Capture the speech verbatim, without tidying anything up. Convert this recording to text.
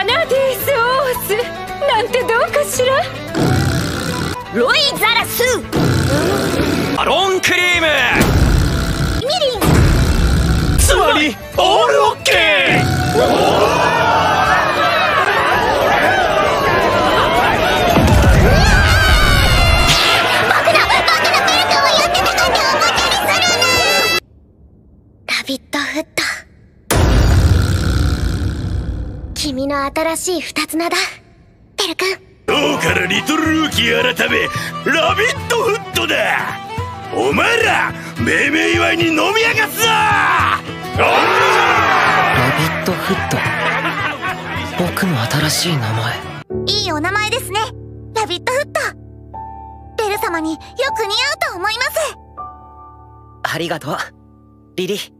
ナディース・オースなんてどうかしら。 ロイ・ザラス、 アロンクリーム、 ミリン、 つまりオールオッケー。 僕の僕のベルトをやってたかっておもちゃにするな。ラビットフット、君の新しい二つ名だ、ベル君。 今日からリトルルーキー改めラビットフットだ。お前ら命名祝いに飲みやがすぞ。ラビットフット、僕の新しい名前。 いいお名前ですね、ラビットフット。ベル様によく似合うと思います。 ありがとうリリ。